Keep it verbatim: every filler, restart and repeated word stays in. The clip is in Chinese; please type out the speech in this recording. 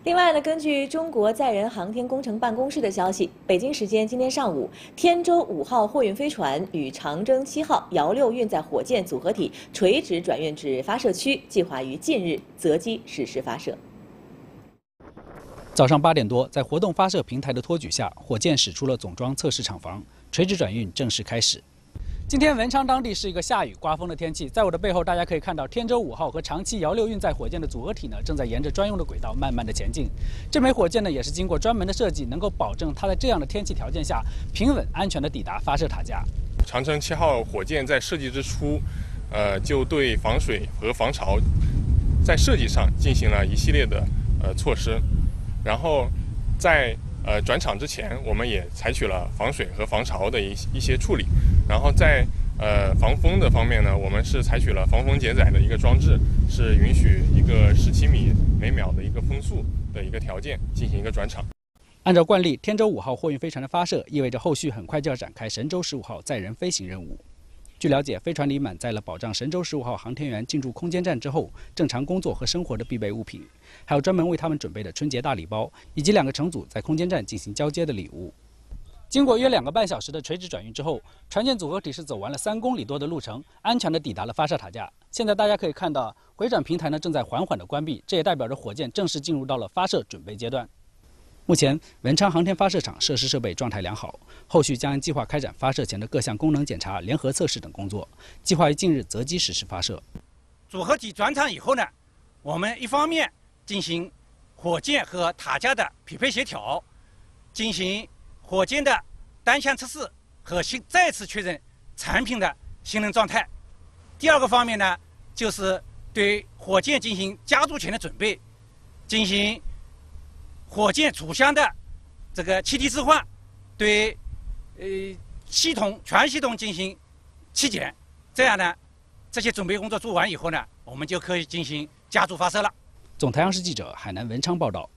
另外呢，根据中国载人航天工程办公室的消息，北京时间今天上午，天舟五号货运飞船与长征七号遥六运载火箭组合体垂直转运至发射区，计划于近日择机实施发射。 早上八点多，在活动发射平台的托举下，火箭驶出了总装测试厂房，垂直转运正式开始。 今天文昌当地是一个下雨刮风的天气，在我的背后，大家可以看到天舟五号和长七遥六运载火箭的组合体呢，正在沿着专用的轨道慢慢的前进。这枚火箭呢，也是经过专门的设计，能够保证它在这样的天气条件下平稳安全的抵达发射塔架。 长征七号火箭在设计之初，呃，就对防水和防潮在设计上进行了一系列的呃措施，然后在 呃，转场之前，我们也采取了防水和防潮的一一些处理。然后在呃防风的方面呢，我们是采取了防风减载的一个装置，是允许一个十七米每秒的一个风速的一个条件进行一个转场。 按照惯例，天舟五号货运飞船的发射意味着后续很快就要展开神舟十五号载人飞行任务。 据了解，飞船里满载了保障神舟十五号航天员进驻空间站之后正常工作和生活的必备物品，还有专门为他们准备的春节大礼包，以及两个乘组在空间站进行交接的礼物。经过约两个半小时的垂直转运之后，船舰组合体是走完了三公里多的路程，安全地抵达了发射塔架。现在大家可以看到，回转平台呢正在缓缓地关闭，这也代表着火箭正式进入到了发射准备阶段。 目前，文昌航天发射场设施设备状态良好，后续将按计划开展发射前的各项功能检查、联合测试等工作，计划于近日择机实施发射。 组合体转场以后呢，我们一方面进行火箭和塔架的匹配协调，进行火箭的单项测试和新再次确认产品的性能状态。第二个方面呢，就是对火箭进行加注前的准备，进行 火箭主箱的这个气体置换，对呃系统全系统进行气检，这样呢，这些准备工作做完以后呢，我们就可以进行加速发射了。 总台央视记者海南文昌报道。